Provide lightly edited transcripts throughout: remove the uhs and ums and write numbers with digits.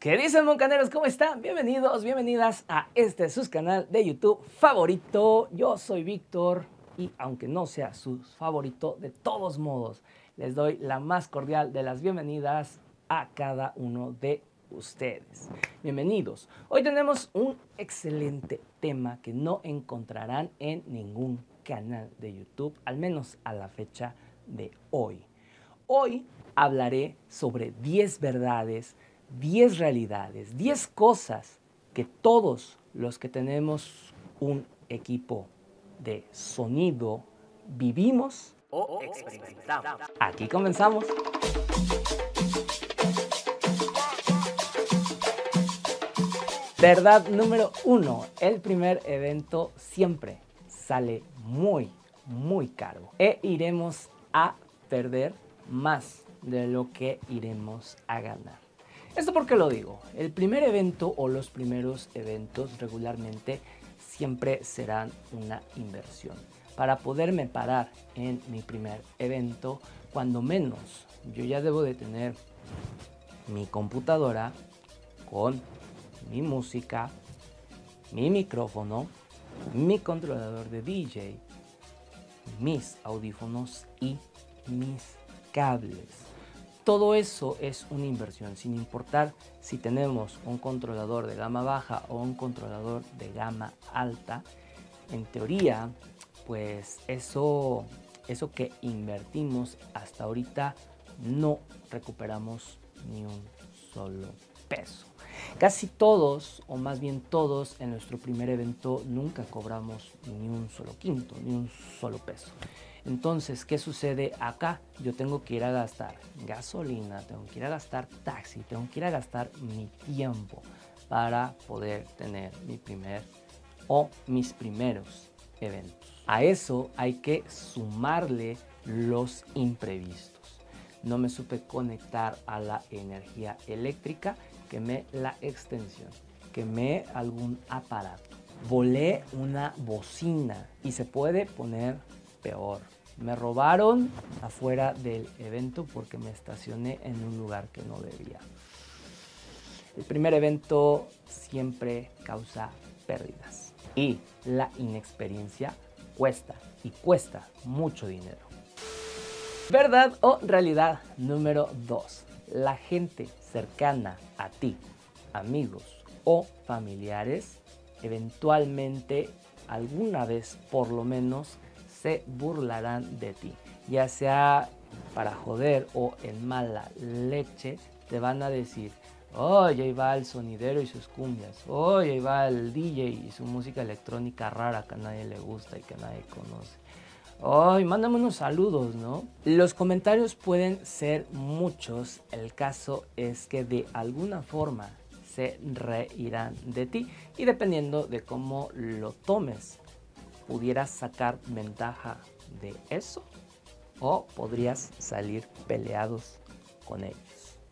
¿Qué dicen, moncaneros? ¿Cómo están? Bienvenidos, bienvenidas a su canal de YouTube favorito. Yo soy Víctor y aunque no sea su favorito, de todos modos, les doy la más cordial de las bienvenidas a cada uno de ustedes. Bienvenidos. Hoy tenemos un excelente tema que no encontrarán en ningún canal de YouTube, al menos a la fecha de hoy. Hoy hablaré sobre 10 verdades, 10 realidades, 10 cosas que todos los que tenemos un equipo de sonido vivimos o experimentamos. Aquí comenzamos. Verdad número 1. El primer evento siempre sale muy caro e iremos a perder más de lo que iremos a ganar. ¿Esto por qué lo digo? El primer evento o los primeros eventos regularmente siempre serán una inversión. Para poderme parar en mi primer evento, cuando menos yo ya debo de tener mi computadora con mi música, mi micrófono, mi controlador de DJ, mis audífonos y mis cables. Todo eso es una inversión, sin importar si tenemos un controlador de gama baja o un controlador de gama alta. En teoría, pues eso que invertimos hasta ahorita no recuperamos ni un solo peso. Casi todos, o más bien todos, en nuestro primer evento nunca cobramos ni un solo quinto, ni un solo peso. Entonces, ¿qué sucede acá? Yo tengo que ir a gastar gasolina, tengo que ir a gastar taxi, tengo que ir a gastar mi tiempo para poder tener mi primer o mis primeros eventos. A eso hay que sumarle los imprevistos. No me supe conectar a la energía eléctrica, quemé la extensión, quemé algún aparato, volé una bocina y se puede poner peor. Me robaron afuera del evento porque me estacioné en un lugar que no debía. El primer evento siempre causa pérdidas y la inexperiencia cuesta y cuesta mucho dinero. Verdad o realidad número 2. La gente cercana a ti, amigos o familiares, eventualmente alguna vez por lo menos se burlarán de ti, ya sea para joder o en mala leche. Te van a decir: oye, ahí va el sonidero y sus cumbias, oye, ahí va el DJ y su música electrónica rara que a nadie le gusta y que nadie conoce, ay, mándame unos saludos, ¿no? Los comentarios pueden ser muchos, el caso es que de alguna forma se reirán de ti y dependiendo de cómo lo tomes, pudieras sacar ventaja de eso o podrías salir peleados con ellos.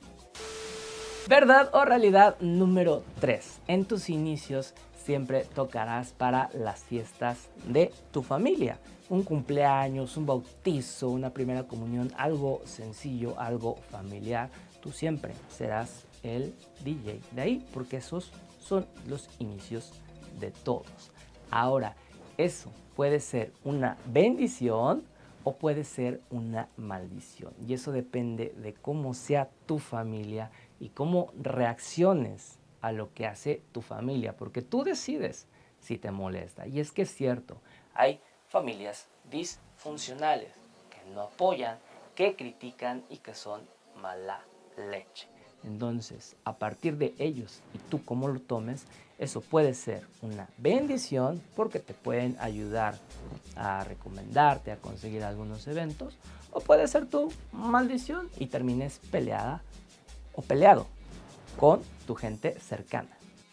Verdad o realidad número 3. En tus inicios siempre tocarás para las fiestas de tu familia. Un cumpleaños, un bautizo, una primera comunión, algo sencillo, algo familiar. Tú siempre serás el DJ de ahí porque esos son los inicios de todos. Ahora, eso puede ser una bendición o puede ser una maldición. Y eso depende de cómo sea tu familia y cómo reacciones a lo que hace tu familia. Porque tú decides si te molesta. Y es que es cierto, hay familias disfuncionales que no apoyan, que critican y que son mala leche. Entonces, a partir de ellos y tú cómo lo tomes, eso puede ser una bendición porque te pueden ayudar a recomendarte, a conseguir algunos eventos, o puede ser tu maldición y termines peleada o peleado con tu gente cercana.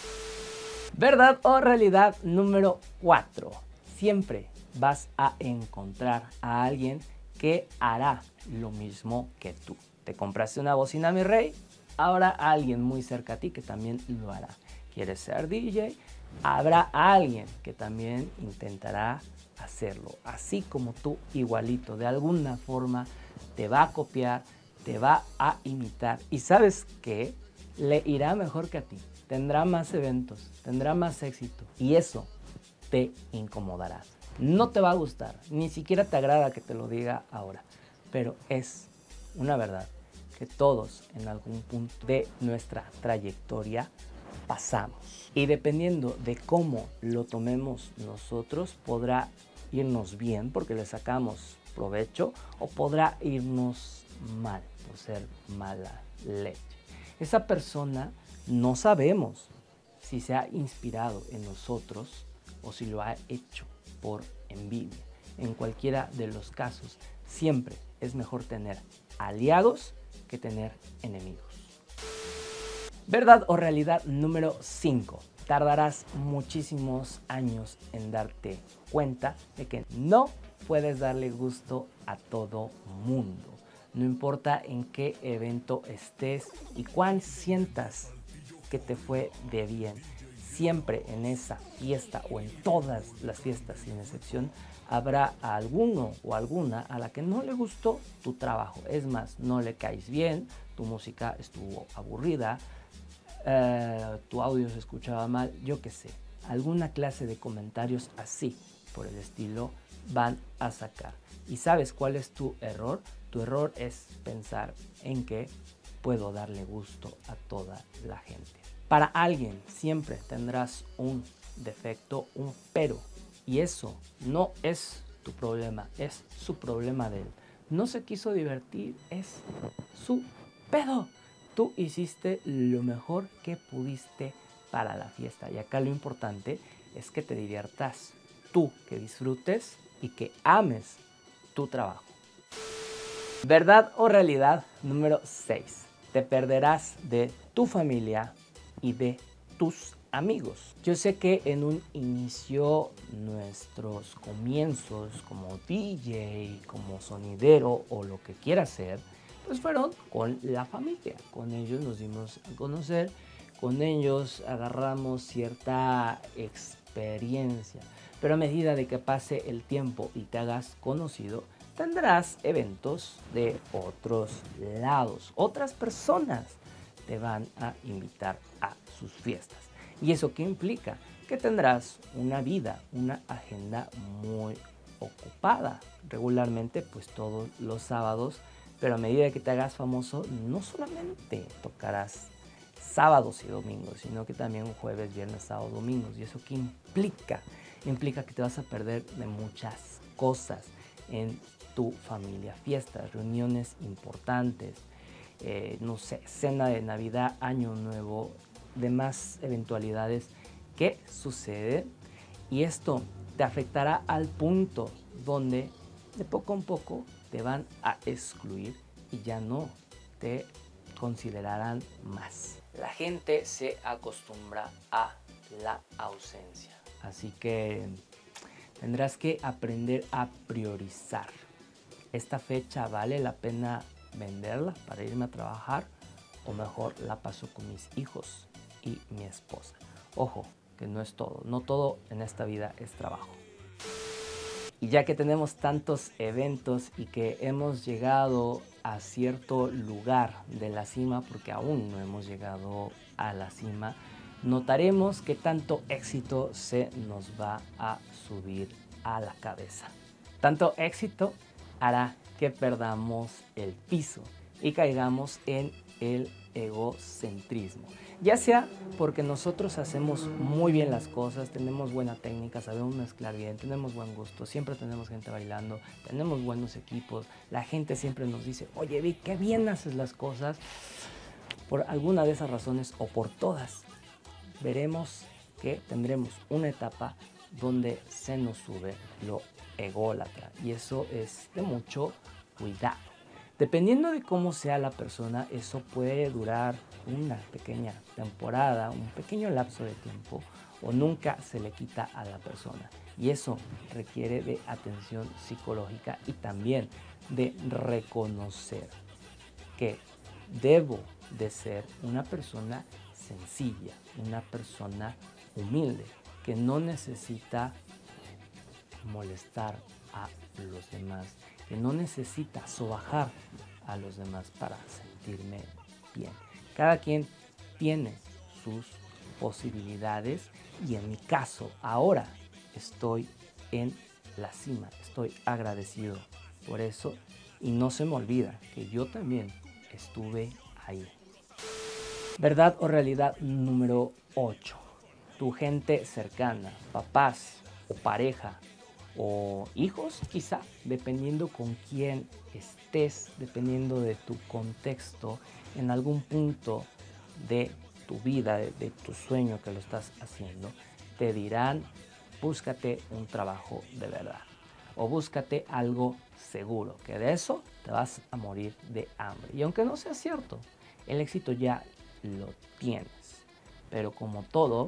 Verdad o realidad número 4. Siempre vas a encontrar a alguien que hará lo mismo que tú. ¿Te compraste una bocina, mi rey? Habrá alguien muy cerca a ti que también lo hará. ¿Quieres ser DJ? Habrá alguien que también intentará hacerlo. Así como tú, igualito. De alguna forma te va a copiar, te va a imitar. ¿Y sabes qué? le irá mejor que a ti, tendrá más eventos, tendrá más éxito y eso te incomodará. No te va a gustar, ni siquiera te agrada que te lo diga ahora, pero es una verdad que todos en algún punto de nuestra trayectoria pasamos. Y dependiendo de cómo lo tomemos nosotros, podrá irnos bien porque le sacamos provecho o podrá irnos mal por ser mala leche. Esa persona no sabemos si se ha inspirado en nosotros o si lo ha hecho por envidia. En cualquiera de los casos, siempre es mejor tener aliados que tener enemigos. ¿Verdad o realidad número 5? Tardarás muchísimos años en darte cuenta de que no puedes darle gusto a todo mundo. No importa en qué evento estés y cuán sientas que te fue de bien. Siempre en esa fiesta o en todas las fiestas sin excepción habrá a alguno o alguna a la que no le gustó tu trabajo. Es más, no le caes bien, tu música estuvo aburrida, tu audio se escuchaba mal, yo qué sé. Alguna clase de comentarios así por el estilo van a sacar. ¿Y sabes cuál es tu error? Tu error es pensar en que puedo darle gusto a toda la gente. Para alguien siempre tendrás un defecto, un pero. Y eso no es tu problema, es su problema de él. No se quiso divertir, es su pedo. Tú hiciste lo mejor que pudiste para la fiesta. Y acá lo importante es que te diviertas, tú que disfrutes y que ames tu trabajo. ¿Verdad o realidad número 6? Te perderás de tu familia y de tus amigos. Yo sé que en un inicio nuestros comienzos como DJ, como sonidero o lo que quiera ser, pues fueron con la familia. Con ellos nos dimos a conocer, con ellos agarramos cierta experiencia. Pero a medida de que pase el tiempo y te hagas conocido, tendrás eventos de otros lados. Otras personas te van a invitar a sus fiestas. ¿Y eso qué implica? Que tendrás una vida, una agenda muy ocupada. Regularmente, pues todos los sábados, pero a medida que te hagas famoso, no solamente tocarás sábados y domingos, sino que también jueves, viernes, sábado, domingos. ¿Y eso qué implica? Implica que te vas a perder de muchas cosas en tu familia, fiestas, reuniones importantes, no sé, cena de Navidad, Año Nuevo, demás eventualidades que suceden. Y esto te afectará al punto donde de poco en poco te van a excluir y ya no te considerarán más. La gente se acostumbra a la ausencia. Así que tendrás que aprender a priorizar. ¿Esta fecha vale la pena venderla para irme a trabajar? O mejor la paso con mis hijos y mi esposa. Ojo, que no es todo. No todo en esta vida es trabajo. Y ya que tenemos tantos eventos y que hemos llegado a cierto lugar de la cima, porque aún no hemos llegado a la cima, notaremos que tanto éxito se nos va a subir a la cabeza. Tanto éxito hará que perdamos el piso y caigamos en el egocentrismo. Ya sea porque nosotros hacemos muy bien las cosas, tenemos buena técnica, sabemos mezclar bien, tenemos buen gusto, siempre tenemos gente bailando, tenemos buenos equipos, la gente siempre nos dice, oye Vic, qué bien haces las cosas. Por alguna de esas razones o por todas, veremos que tendremos una etapa donde se nos sube lo ególatra y eso es de mucho cuidado. Dependiendo de cómo sea la persona, eso puede durar una pequeña temporada, un pequeño lapso de tiempo o nunca se le quita a la persona. Y eso requiere de atención psicológica y también de reconocer que debo de ser una persona sencilla, una persona humilde, que no necesita molestar a los demás, que no necesita sobajar a los demás para sentirme bien. Cada quien tiene sus posibilidades y en mi caso ahora estoy en la cima, estoy agradecido por eso y no se me olvida que yo también estuve ahí. Verdad o realidad número 8. Tu gente cercana, papás o pareja o hijos quizá, dependiendo con quién estés, dependiendo de tu contexto, en algún punto de tu vida, de tu sueño que lo estás haciendo, te dirán, búscate un trabajo de verdad o búscate algo seguro, que de eso te vas a morir de hambre. Y aunque no sea cierto, el éxito ya lo tienes, pero como todo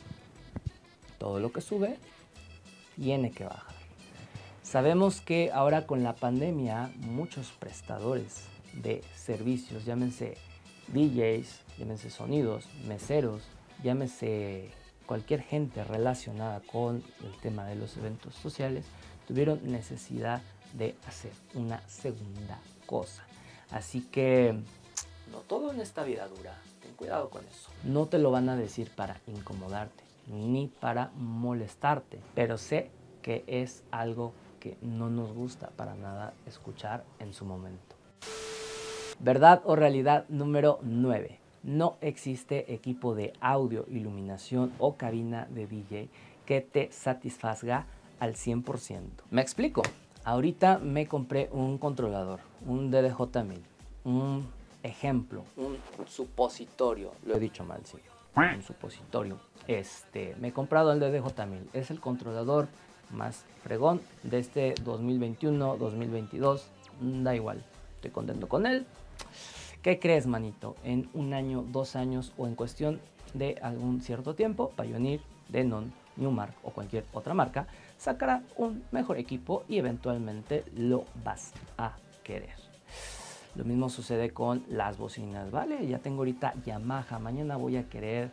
lo que sube tiene que bajar. Sabemos que ahora con la pandemia muchos prestadores de servicios, llámense DJs, llámense sonidos, meseros, llámese cualquier gente relacionada con el tema de los eventos sociales, tuvieron necesidad de hacer una segunda cosa. Así que no todo en esta vida dura, ten cuidado con eso. No te lo van a decir para incomodarte ni para molestarte, pero sé que es algo que no nos gusta para nada escuchar en su momento. Verdad o realidad número 9. No existe equipo de audio, iluminación o cabina de DJ que te satisfaga al 100%. Me explico. Ahorita me compré un controlador, un DDJ1000, un ejemplo, un supositorio. Lo he dicho mal, sí. Un supositorio. Me he comprado el DDJ1000. Es el controlador más fregón de este 2021, 2022. Da igual, estoy contento con él. ¿Qué crees, manito? En un año, 2 años o en cuestión de algún cierto tiempo, Pioneer, Denon, Newmark o cualquier otra marca sacará un mejor equipo y eventualmente lo vas a querer. Lo mismo sucede con las bocinas, ¿vale? Ya tengo ahorita Yamaha, mañana voy a querer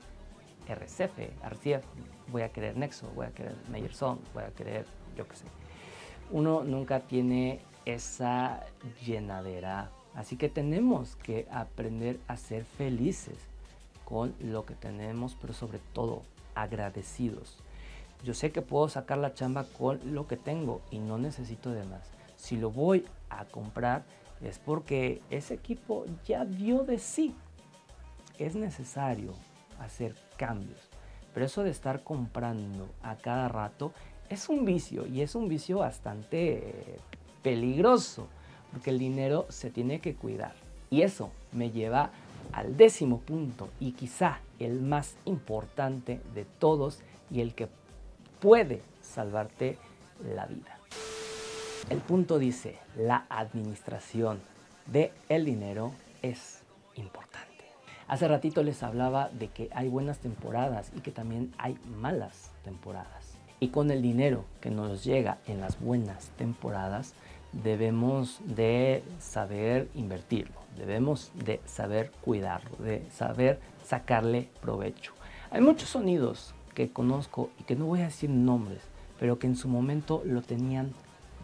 RCF, voy a querer Nexo, voy a querer Meyer Sound, voy a querer, yo qué sé. Uno nunca tiene esa llenadera, así que tenemos que aprender a ser felices con lo que tenemos, pero sobre todo agradecidos. Yo sé que puedo sacar la chamba con lo que tengo y no necesito de más. Si lo voy a comprar es porque ese equipo ya dio de sí. Es necesario hacer cambios, pero eso de estar comprando a cada rato es un vicio y es un vicio bastante peligroso porque el dinero se tiene que cuidar. Y eso me lleva al 10º punto y quizá el más importante de todos y el que puede salvarte la vida. El punto dice, la administración del dinero es importante. Hace ratito les hablaba de que hay buenas temporadas y que también hay malas temporadas. Y con el dinero que nos llega en las buenas temporadas, debemos de saber invertirlo, debemos de saber cuidarlo, de saber sacarle provecho. Hay muchos sonidos que conozco y que no voy a decir nombres, pero que en su momento lo tenían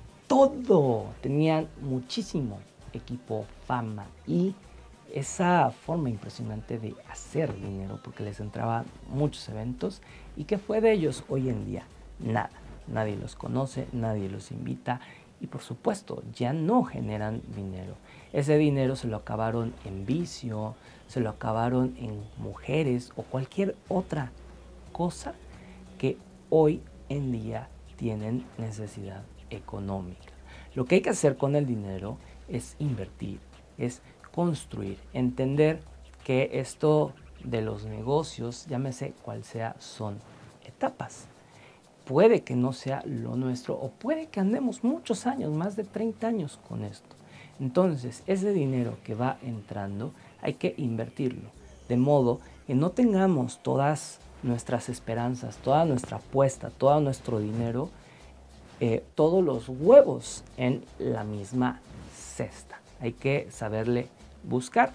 todo, tenían muchísimo equipo, fama y esa forma impresionante de hacer dinero porque les entraban muchos eventos. ¿Y qué fue de ellos hoy en día? Nada, nadie los conoce, nadie los invita y por supuesto ya no generan dinero. Ese dinero se lo acabaron en vicio, se lo acabaron en mujeres o cualquier otra cosa que hoy en día tienen necesidad económica. Lo que hay que hacer con el dinero es invertir, es construir, entender que esto de los negocios, llámese cual sea, son etapas. Puede que no sea lo nuestro o puede que andemos muchos años, más de 30 años con esto. Entonces, ese dinero que va entrando hay que invertirlo, de modo que no tengamos todas nuestras esperanzas, toda nuestra apuesta, todo nuestro dinero, todos los huevos en la misma cesta. Hay que saberle buscar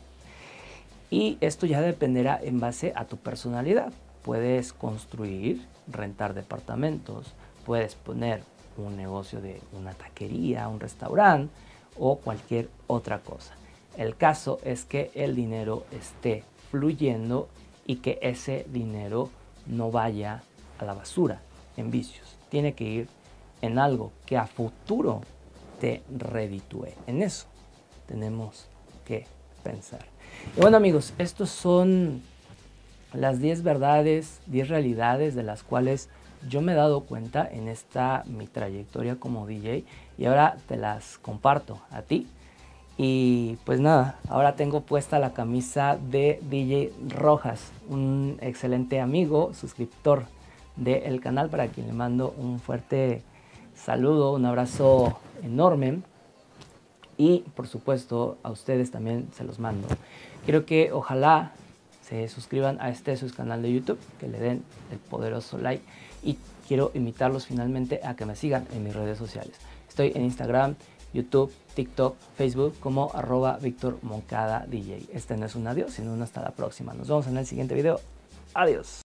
y esto ya dependerá en base a tu personalidad. Puedes construir, rentar departamentos, puedes poner un negocio de una taquería, un restaurante o cualquier otra cosa. El caso es que el dinero esté fluyendo y que ese dinero no vaya a la basura en vicios. Tiene que ir en algo que a futuro te reditúe. En eso tenemos que pensar. Y bueno, amigos, estos son las 10 verdades, 10 realidades de las cuales yo me he dado cuenta en esta mi trayectoria como DJ, y ahora te las comparto a ti. Y pues nada, ahora tengo puesta la camisa de DJ Rojas, un excelente amigo, suscriptor del canal, para quien le mando un fuerte saludo, un abrazo enorme. Y por supuesto a ustedes también se los mando. Quiero que ojalá se suscriban a su canal de YouTube, que le den el poderoso like, y quiero invitarlos finalmente a que me sigan en mis redes sociales. Estoy en Instagram, YouTube, TikTok, Facebook como @VictorMoncadaDJ. Este no es un adiós, sino un hasta la próxima. Nos vemos en el siguiente video. Adiós.